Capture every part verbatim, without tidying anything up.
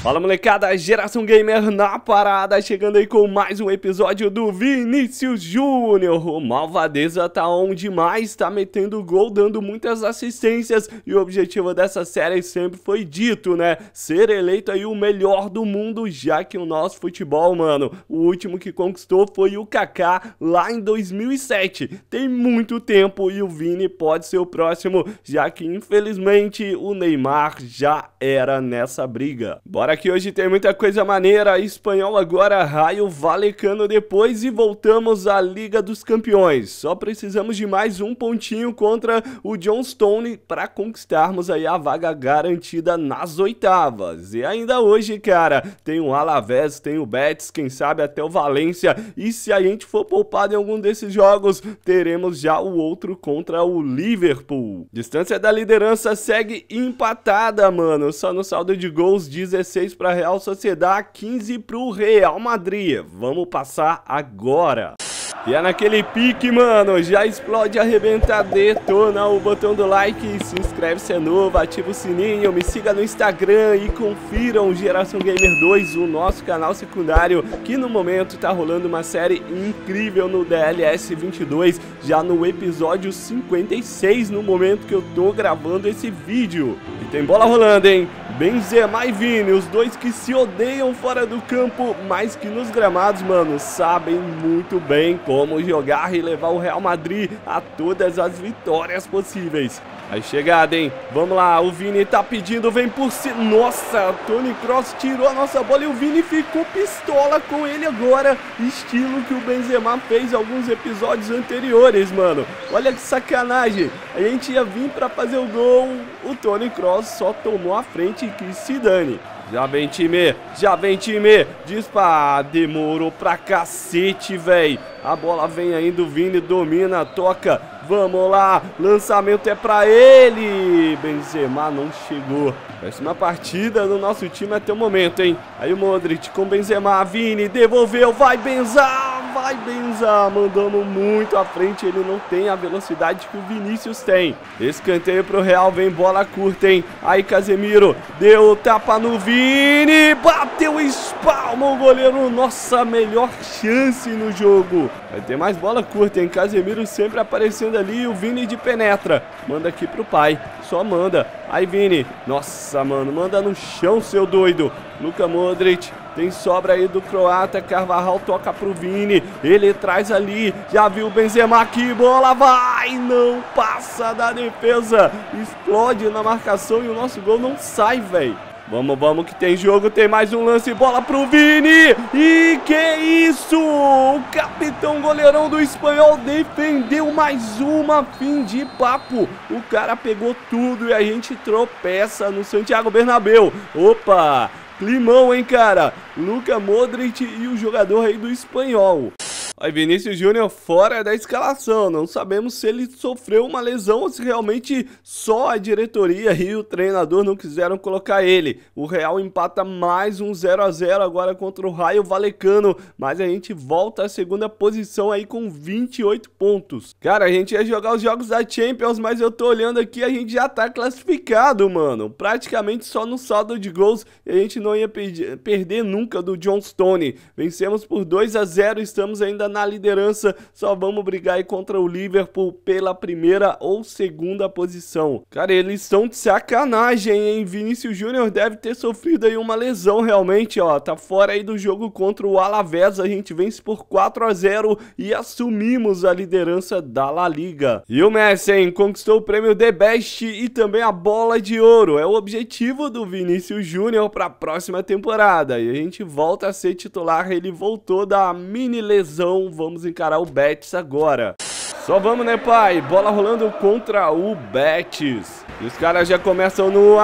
Fala molecada, Geração Gamer na parada, chegando aí com mais um episódio do Vinícius Júnior. O Malvadeza tá on demais, tá metendo gol, dando muitas assistências. E o objetivo dessa série sempre foi dito, né? Ser eleito aí o melhor do mundo, já que o nosso futebol, mano, o último que conquistou foi o Kaká lá em dois mil e sete. Tem muito tempo e o Vini pode ser o próximo, já que infelizmente o Neymar já era nessa briga. Bora que hoje tem muita coisa maneira, Espanhol agora, Raio Vallecano depois e voltamos à Liga dos Campeões. Só precisamos de mais um pontinho contra o John Stone para conquistarmos aí a vaga garantida nas oitavas. E ainda hoje, cara, tem o Alavés, tem o Betis, quem sabe até o Valência. E se a gente for poupado em algum desses jogos, teremos já o outro contra o Liverpool. Distância da liderança segue empatada, mano. Só no saldo de gols, dezesseis para a Real Sociedade, quinze para o Real Madrid. Vamos passar agora. E é naquele pique, mano, já explode, arrebenta, detona o botão do like, se inscreve se é novo, ativa o sininho, me siga no Instagram e confiram o Geração Gamer dois, o nosso canal secundário, que no momento tá rolando uma série incrível no D L S vinte e dois, já no episódio cinquenta e seis, no momento que eu tô gravando esse vídeo. E tem bola rolando, hein? Benzema e Vini, os dois que se odeiam fora do campo, mas que nos gramados, mano, sabem muito bem como jogar e levar o Real Madrid a todas as vitórias possíveis. Aí chegada, hein? Vamos lá, o Vini tá pedindo, vem por cima. Nossa, Toni Kroos tirou a nossa bola e o Vini ficou pistola com ele agora. Estilo que o Benzema fez alguns episódios anteriores, mano. Olha que sacanagem. A gente ia vir pra fazer o gol, o Toni Kroos só tomou a frente e quis se dane. Já vem time, já vem time, dispara, demorou pra cacete, véi. A bola vem ainda, o Vini domina, toca, vamos lá, lançamento é pra ele. Benzema não chegou. Péssima partida do nosso time até o momento, hein. Aí o Modric com Benzema, Vini, devolveu, vai Benzema. Vai Benzema, mandando muito à frente, ele não tem a velocidade que o Vinícius tem. Escanteio pro Real, vem bola curta, hein. Aí Casemiro, deu tapa no Vini, bateu, espalma o goleiro, nossa, melhor chance no jogo. Vai ter mais bola curta, hein. Casemiro sempre aparecendo ali, o Vini de penetra, manda aqui pro pai, só manda. Aí Vini, nossa, mano, manda no chão, seu doido. Luka Modric, tem sobra aí do croata, Carvajal toca pro Vini, ele traz ali, já viu o Benzema aqui, bola vai, não passa da defesa, explode na marcação e o nosso gol não sai, velho. Vamos, vamos que tem jogo, tem mais um lance, bola pro Vini, e que isso, o capitão goleirão do Espanhol defendeu mais uma, fim de papo, o cara pegou tudo e a gente tropeça no Santiago Bernabéu, opa, climão, hein, cara, Luka Modric e o jogador aí do Espanhol. Aí Vinícius Júnior fora da escalação, não sabemos se ele sofreu uma lesão ou se realmente só a diretoria e o treinador não quiseram colocar ele. O Real empata mais um zero a zero agora contra o Raio Vallecano, mas a gente volta à segunda posição aí com vinte e oito pontos. Cara, a gente ia jogar os jogos da Champions, mas eu tô olhando aqui, a gente já tá classificado, mano. Praticamente só no saldo de gols e a gente não ia perder, perder nunca do John Stone. Vencemos por dois a zero, estamos ainda na liderança, só vamos brigar aí contra o Liverpool pela primeira ou segunda posição. Cara, eles estão de sacanagem, hein? Vinícius Júnior deve ter sofrido aí uma lesão realmente, ó, tá fora aí do jogo contra o Alavés, a gente vence por quatro a zero e assumimos a liderança da La Liga. E o Messi, hein, conquistou o prêmio The Best e também a bola de ouro, é o objetivo do Vinícius Júnior para a próxima temporada, e a gente volta a ser titular, ele voltou da mini lesão. Vamos encarar o Betis agora. Só vamos, né, pai? Bola rolando contra o Betis. E os caras já começam no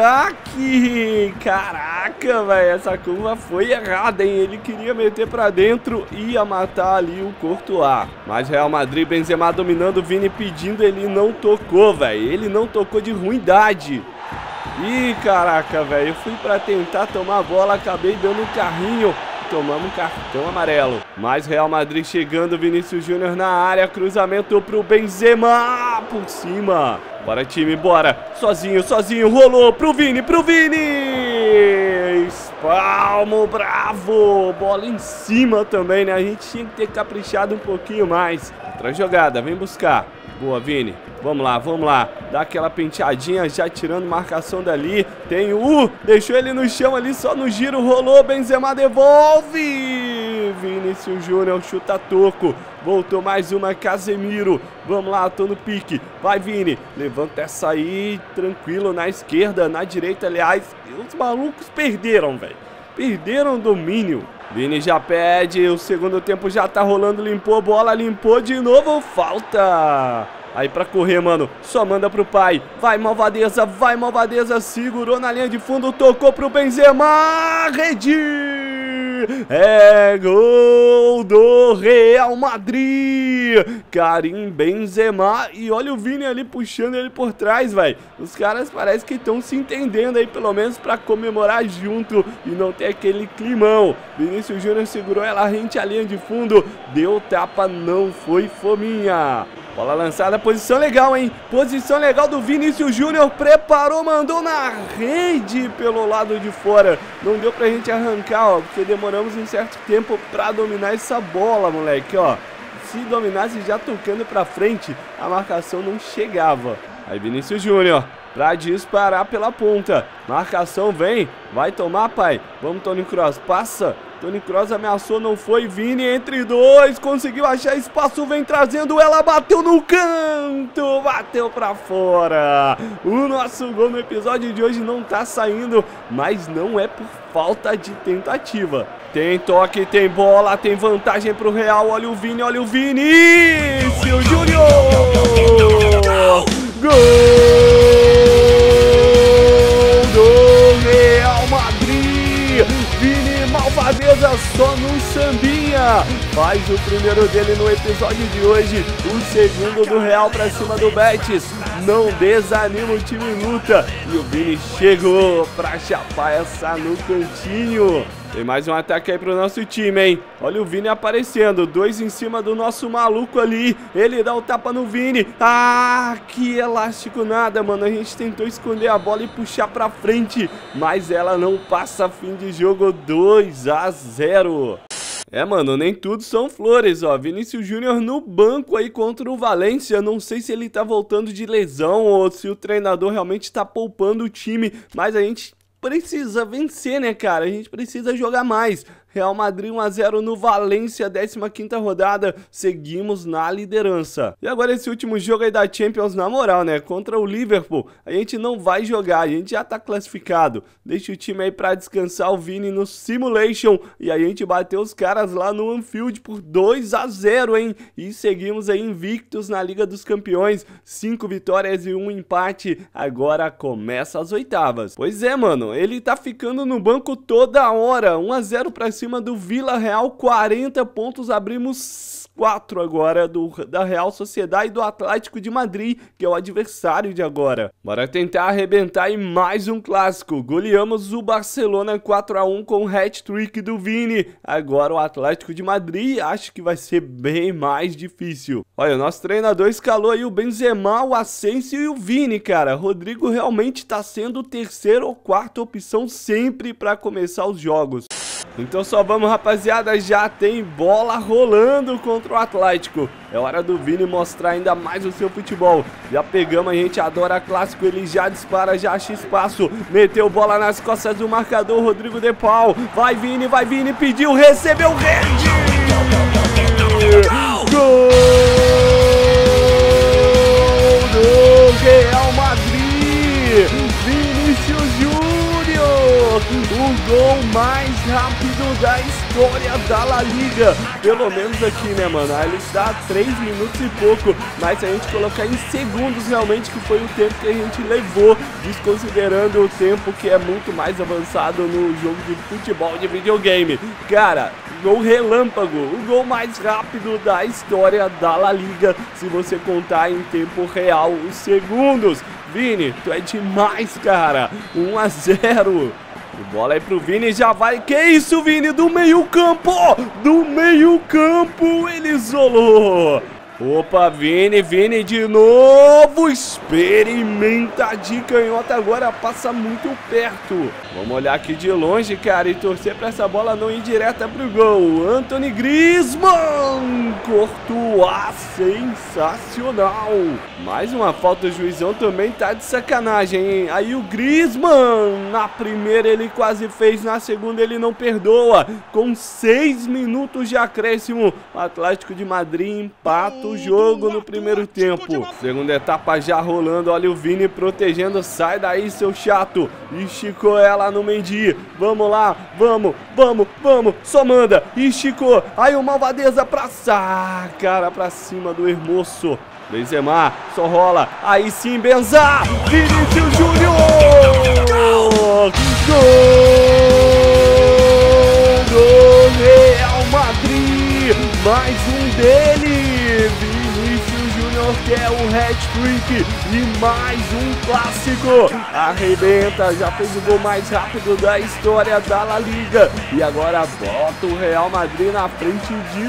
ataque. Caraca, velho, essa curva foi errada, hein? Ele queria meter pra dentro e ia matar ali o Courtois. Mas Real Madrid, Benzema dominando, Vini pedindo, ele não tocou, velho. Ele não tocou de ruindade. Ih, caraca, velho, eu fui pra tentar tomar a bola, acabei dando um carrinho. Tomamos um cartão amarelo. Mais Real Madrid chegando, Vinícius Júnior na área, cruzamento pro Benzema, por cima. Bora, time, bora. Sozinho, sozinho, rolou pro Vini, pro Vini. Elmo Bravo. Bola em cima também, né? A gente tinha que ter caprichado um pouquinho mais. Outra jogada, vem buscar. Boa, Vini. Vamos lá, vamos lá. Dá aquela penteadinha, já tirando marcação dali. Tem o... Uh, deixou ele no chão ali, só no giro. Rolou, Benzema devolve. Vinícius Júnior chuta toco. Voltou mais uma, Casemiro. Vamos lá, tô no pique. Vai, Vini. Levanta essa aí, tranquilo, na esquerda, na direita, aliás. Os malucos perderam, velho. Perderam o domínio. Vini já pede, o segundo tempo já tá rolando, limpou a bola, limpou de novo, falta. Aí pra correr, mano, só manda pro pai. Vai, Malvadeza, vai, Malvadeza. Segurou na linha de fundo, tocou pro Benzema. Rede! É gol do Real Madrid. Karim Benzema. E olha o Vini ali puxando ele por trás, velho. Os caras parece que estão se entendendo aí, pelo menos pra comemorar junto e não ter aquele climão. Vinícius Júnior segurou ela rente à linha de fundo. Deu tapa, não foi fominha. Bola lançada, posição legal, hein? Posição legal do Vinícius Júnior. Preparou, mandou na rede pelo lado de fora. Não deu pra gente arrancar, ó, porque demoramos um certo tempo pra dominar essa bola, moleque, ó. Se dominasse já tocando pra frente, a marcação não chegava. Aí Vinícius Júnior pra disparar pela ponta. Marcação vem, vai tomar, pai. Vamos, Toni Kroos, passa. Toni Kroos ameaçou, não foi. Vini entre dois, conseguiu achar espaço, vem trazendo ela, bateu no canto, bateu pra fora. O nosso gol no episódio de hoje não tá saindo, mas não é por falta de tentativa. Tem toque, tem bola, tem vantagem pro Real. Olha o Vini, olha o Vinícius Júnior. Gol do Real Madrid. Vini Malvadeza só no sambinha. Faz o primeiro dele no episódio de hoje. O segundo do Real pra cima do Betis. Não desanima, o time luta. E o Vini chegou pra chapar essa no cantinho. Tem mais um ataque aí pro nosso time, hein? Olha o Vini aparecendo. Dois em cima do nosso maluco ali. Ele dá o tapa no Vini. Ah, que elástico nada, mano. A gente tentou esconder a bola e puxar pra frente, mas ela não passa. Fim de jogo, dois a zero. É, mano, nem tudo são flores, ó. Vinícius Júnior no banco aí contra o Valência. Não sei se ele tá voltando de lesão ou se o treinador realmente tá poupando o time, mas a gente precisa vencer, né, cara? A gente precisa jogar mais. Real Madrid um a zero no Valência, décima quinta rodada, seguimos na liderança. E agora esse último jogo aí da Champions, na moral, né, contra o Liverpool, a gente não vai jogar, a gente já tá classificado. Deixa o time aí pra descansar o Vini no Simulation, e a gente bateu os caras lá no Anfield por dois a zero, hein, e seguimos aí invictos na Liga dos Campeões, cinco vitórias e um empate, agora começa as oitavas. Pois é, mano, ele tá ficando no banco toda hora, um a zero pra cima do Vila Real, quarenta pontos, abrimos quatro agora do, da Real Sociedade e do Atlético de Madrid, que é o adversário de agora. Bora tentar arrebentar em mais um clássico. Goleamos o Barcelona quatro a um com o hat-trick do Vini. Agora o Atlético de Madrid, acho que vai ser bem mais difícil. Olha, o nosso treinador escalou aí o Benzema, o Asensio e o Vini, cara. Rodrigo realmente tá sendo terceira ou quarta opção sempre para começar os jogos. Então só vamos, rapaziada, já tem bola rolando contra o Atlético. É hora do Vini mostrar ainda mais o seu futebol. Já pegamos, a gente adora clássico, ele já dispara, já acha espaço. Meteu bola nas costas do marcador, Rodrigo De Paul. Vai Vini, vai Vini, pediu, recebeu, rede! Gol do Real Madrid! Vinícius Júnior! O gol mais rápido da história da La Liga, pelo menos aqui, né, mano? Ele está a três minutos e pouco, mas se a gente colocar em segundos realmente, que foi o tempo que a gente levou, desconsiderando o tempo que é muito mais avançado no jogo de futebol de videogame. Cara, gol relâmpago, o gol mais rápido da história da La Liga, se você contar em tempo real os segundos. Vini, tu é demais, cara. um a zero. Bola aí pro Vini, já vai. Que isso, Vini? Do meio campo! Do meio campo, ele isolou. Opa, Vini, Vini de novo, experimenta de canhota, agora passa muito perto. Vamos olhar aqui de longe, cara, e torcer pra essa bola não ir direta pro gol. Anthony Griezmann, Courtois, sensacional. Mais uma falta, o juizão também tá de sacanagem, hein? Aí o Griezmann, na primeira ele quase fez, na segunda ele não perdoa. Com seis minutos de acréscimo, o Atlético de Madrid empata o jogo no primeiro tempo. Segunda etapa já rolando, olha o Vini protegendo, sai daí seu chato. Esticou ela no Mendy, vamos lá, vamos, vamos, vamos, só manda, esticou, aí o Malvadeza pra cá, cara, pra cima do Hermoso. Benzema, só rola, aí sim Benzá, Vinícius Júnior, gol do Real Madrid, mais um dele, Vinícius Júnior quer o hat-trick e mais um clássico, arrebenta, já fez o gol mais rápido da história da La Liga e agora bota o Real Madrid na frente de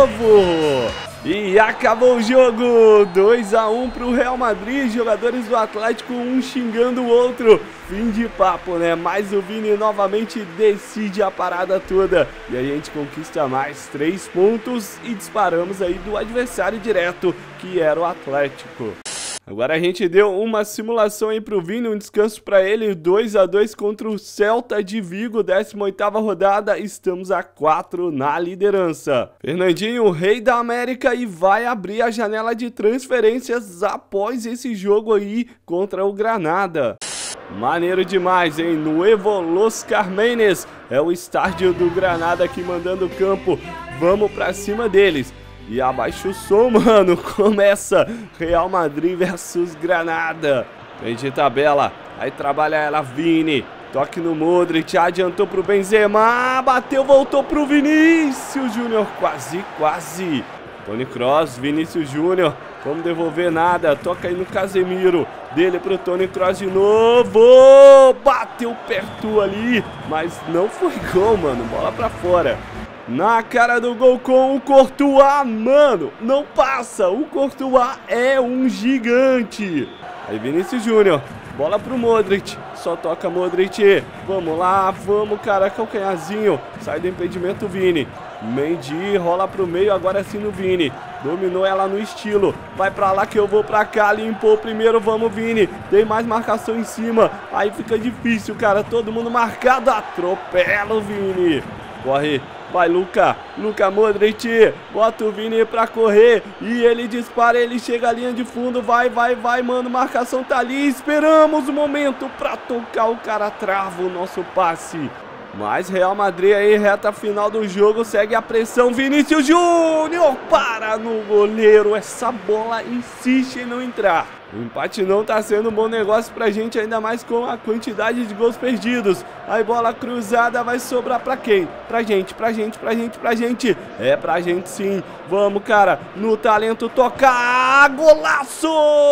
novo. E acabou o jogo, dois a um para o Real Madrid, jogadores do Atlético um xingando o outro, fim de papo, né? Mas o Vini novamente decide a parada toda e aí a gente conquista mais três pontos e disparamos aí do adversário direto, que era o Atlético. Agora a gente deu uma simulação aí pro Vini, um descanso para ele, dois a dois contra o Celta de Vigo, décima oitava rodada, estamos a quatro na liderança. Fernandinho, o rei da América, e vai abrir a janela de transferências após esse jogo aí contra o Granada. Maneiro demais, hein? Nuevo Los Carmenes, é o estádio do Granada aqui mandando o campo, vamos pra cima deles. E abaixa o som, mano, começa Real Madrid versus Granada. Vem de tabela, aí trabalha ela, Vini, toque no Modric, adiantou pro Benzema, bateu, voltou pro Vinícius Júnior, quase, quase. Toni Kroos, Vinícius Júnior, vamos devolver nada, toca aí no Casemiro, dele pro Toni Kroos de novo, bateu perto ali, mas não foi gol, mano, bola pra fora. Na cara do gol com o Courtois, mano, não passa, o Courtois é um gigante. Aí Vinícius Júnior, bola pro Modric, só toca Modric, vamos lá, vamos cara, calcanharzinho, sai do impedimento Vini. Mendy rola pro meio, agora sim no Vini, dominou ela no estilo, vai pra lá que eu vou pra cá, limpou primeiro, vamos Vini, tem mais marcação em cima, aí fica difícil cara, todo mundo marcado, atropela o Vini, corre. Vai, Luka, Luka Modric, bota o Vini pra correr, e ele dispara, ele chega à linha de fundo, vai, vai, vai, mano, marcação tá ali, esperamos o momento pra tocar, o cara trava o nosso passe. Mas Real Madrid aí, reta final do jogo, segue a pressão, Vinícius Júnior para no goleiro, essa bola insiste em não entrar. O empate não tá sendo um bom negócio pra gente, ainda mais com a quantidade de gols perdidos. Aí bola cruzada vai sobrar pra quem? Pra gente, pra gente, pra gente, pra gente. É pra gente sim. Vamos, cara, no talento tocar. Golaço!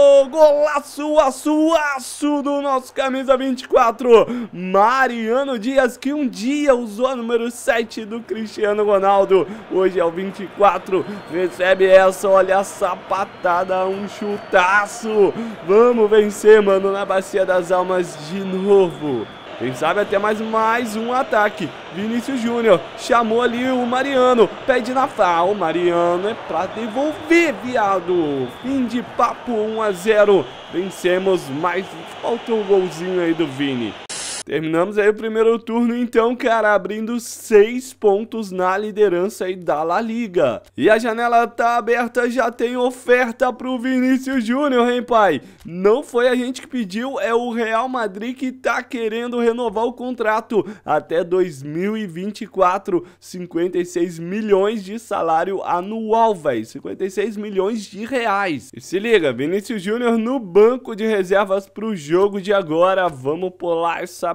Golaço, aço, aço do nosso camisa vinte e quatro. Mariano Dias, que um dia usou a número sete do Cristiano Ronaldo. Hoje é o vinte e quatro. Recebe essa, olha a sapatada, um chutaço. Vamos vencer, mano, na Bacia das Almas de novo. Quem sabe até mais, mais um ataque. Vinícius Júnior chamou ali o Mariano, pede na fa. O Mariano é pra devolver, viado. Fim de papo, um a zero. Vencemos, mas faltou um golzinho aí do Vini. Terminamos aí o primeiro turno, então, cara, abrindo seis pontos na liderança aí da La Liga. E a janela tá aberta, já tem oferta pro Vinícius Júnior, hein, pai? Não foi a gente que pediu, é o Real Madrid que tá querendo renovar o contrato até dois mil e vinte e quatro, cinquenta e seis milhões de salário anual, velho, cinquenta e seis milhões de reais. E se liga, Vinícius Júnior no banco de reservas pro jogo de agora, vamos pular essa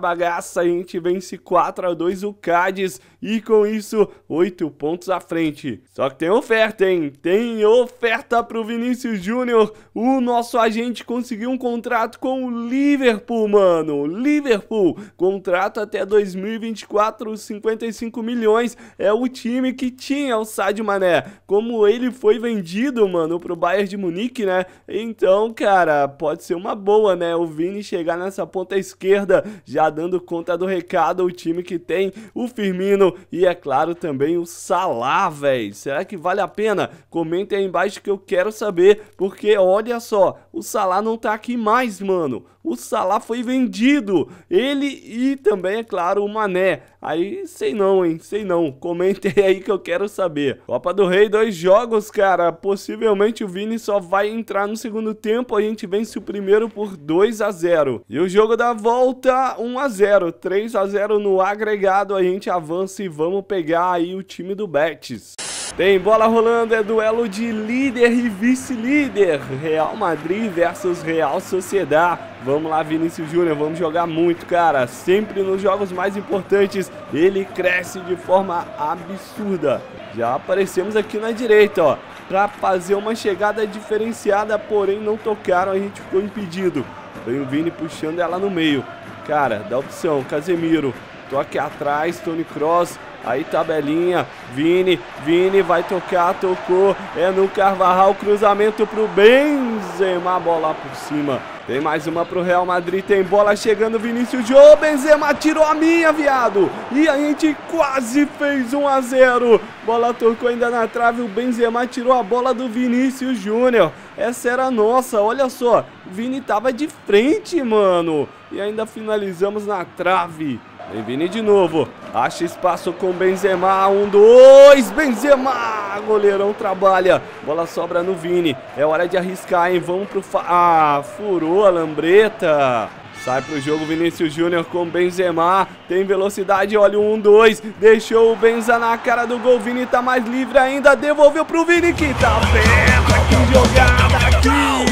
bagaça, a gente vence quatro a dois o Cádiz e com isso oito pontos à frente. Só que tem oferta, hein? Tem oferta pro Vinícius Júnior. O nosso agente conseguiu um contrato com o Liverpool, mano. Liverpool, contrato até dois mil e vinte e quatro, cinquenta e cinco milhões. É o time que tinha o Sadio Mané. Como ele foi vendido, mano, pro Bayern de Munique, né? Então, cara, pode ser uma boa, né? O Vini chegar nessa ponta esquerda, já dando conta do recado, o time que tem o Firmino e, é claro, também o Salah, velho. Será que vale a pena? Comentem aí embaixo que eu quero saber, porque olha só, o Salah não tá aqui mais, mano. O Salah foi vendido, ele e também, é claro, o Mané. Aí, sei não, hein, sei não. Comentem aí que eu quero saber. Copa do Rei, dois jogos, cara. Possivelmente o Vini só vai entrar no segundo tempo. A gente vence o primeiro por dois a zero. E o jogo da volta, um a zero. três a zero no agregado. A gente avança e vamos pegar aí o time do Betis. Tem bola rolando, é duelo de líder e vice-líder. Real Madrid versus Real Sociedad. Vamos lá, Vinícius Júnior, vamos jogar muito, cara. Sempre nos jogos mais importantes, ele cresce de forma absurda. Já aparecemos aqui na direita, ó, pra fazer uma chegada diferenciada, porém não tocaram, a gente ficou impedido. Vem o Vini puxando ela no meio. Cara, dá opção, Casemiro. Toque atrás, Toni Kroos. Aí tabelinha, Vini, Vini vai tocar, tocou, é no Carvajal, cruzamento pro Benzema, bola por cima. Tem mais uma pro Real Madrid, tem bola chegando, Vinícius Júnior, Benzema tirou a minha, viado. E a gente quase fez um a zero. Bola tocou ainda na trave, o Benzema tirou a bola do Vinícius Júnior. Essa era nossa, olha só, o Vini tava de frente, mano. E ainda finalizamos na trave. Vem Vini de novo, acha espaço com Benzema, um, dois, Benzema, goleirão trabalha, bola sobra no Vini, é hora de arriscar, hein, vamos pro, fa ah, furou a lambreta, sai pro jogo Vinícius Júnior com Benzema, tem velocidade, olha o um, dois, deixou o Benza na cara do gol, Vini tá mais livre ainda, devolveu pro Vini que tá perto, que jogada aqui,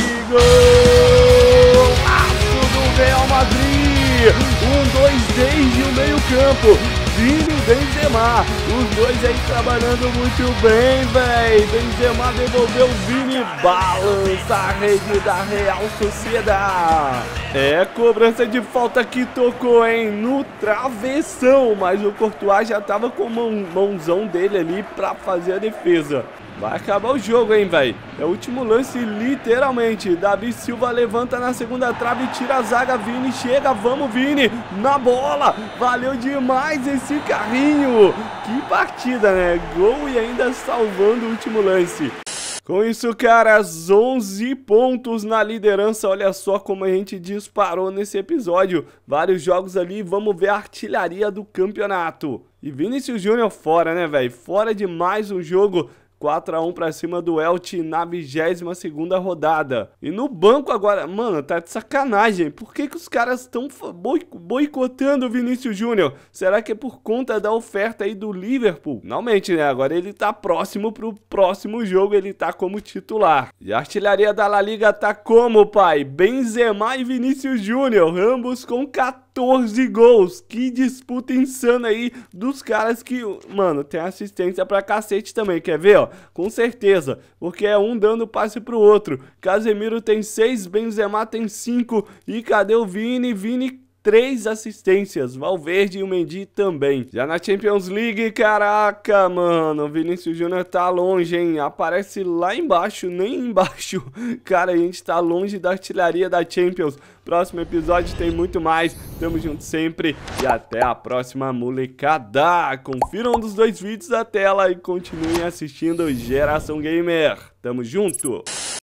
gol, do Real Madrid. Um, dois desde o meio campo, Vini e Benzema, os dois aí trabalhando muito bem, véi. Benzema devolveu o Vini, balança a rede da Real Sociedad. É, cobrança de falta que tocou, hein, no travessão, mas o Courtois já tava com o mão, mãozão dele ali pra fazer a defesa. Vai acabar o jogo, hein, velho. É o último lance, literalmente. Davi Silva levanta na segunda trave, tira a zaga, Vini chega, vamos Vini, na bola. Valeu demais esse carrinho. Que partida, né? Gol e ainda salvando o último lance. Com isso, caras, onze pontos na liderança. Olha só como a gente disparou nesse episódio. Vários jogos ali, vamos ver a artilharia do campeonato. E Vinícius Júnior fora, né, velho? Fora de mais um jogo. quatro a um pra cima do Elche na vigésima segunda rodada. E no banco agora, mano, tá de sacanagem. Por que que os caras estão boi boicotando o Vinícius Júnior? Será que é por conta da oferta aí do Liverpool? Finalmente, né? Agora ele tá próximo pro próximo jogo, ele tá como titular. E a artilharia da La Liga tá como, pai? Benzema e Vinícius Júnior, ambos com quatorze gols. Que disputa insana aí dos caras que, mano, tem assistência pra cacete também, quer ver, ó? Com certeza, porque é um dando passe pro outro. Casemiro tem seis, Benzema tem cinco. E cadê o Vini? Vini três assistências, Valverde e o Mendy também. Já na Champions League, caraca, mano, o Vinícius Júnior tá longe, hein? Aparece lá embaixo, nem embaixo. Cara, a gente tá longe da artilharia da Champions. Próximo episódio tem muito mais. Tamo junto sempre e até a próxima, molecada. Confiram um dos dois vídeos da tela e continuem assistindo Geração Gamer. Tamo junto.